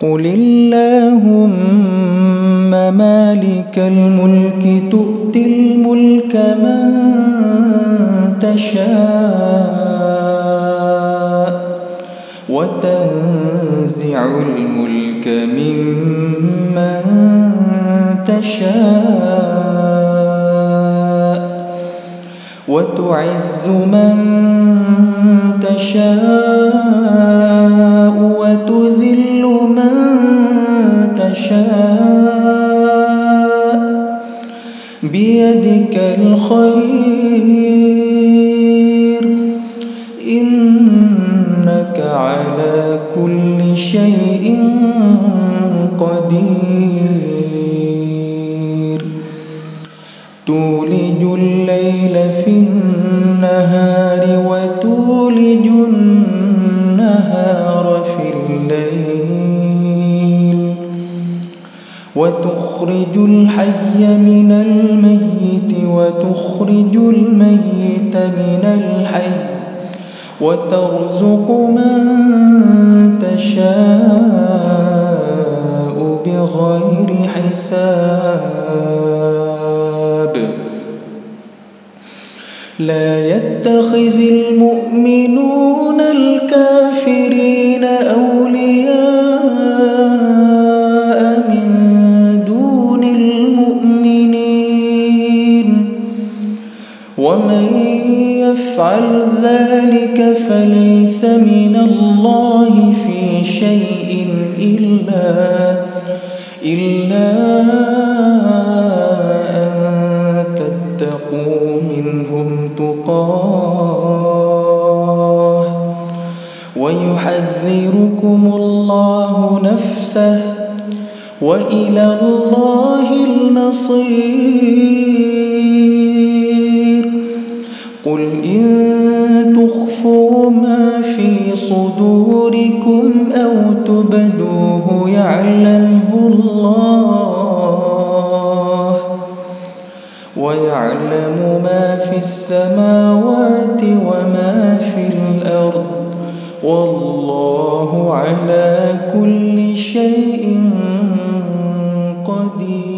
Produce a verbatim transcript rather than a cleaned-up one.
قل اللهم مالك الملك تؤتي الملك من تشاء وتنزع الملك ممن تشاء وتعز من تشاء وتذل من تشاء بيدك الخير إنك على كل شيء قدير تولج الليل في النهار وتولج النهار في الليل وتخرج الحي من الميت وتخرج الميت من الحي وترزق من تشاء بغير حساب لا يتخذ المؤمنون الكافرين أولياء من دون المؤمنين ومن يفعل ذلك فليس من الله في شيء إلا إلا أن تتقوا منهم تقاه ويحذركم الله نفسه وإلى الله المصير قل إن تخفوا ما في صدوركم أو تبدوه يعلمه الله ويعلم ما في السماوات وما في الأرض والله على كل شيء قدير.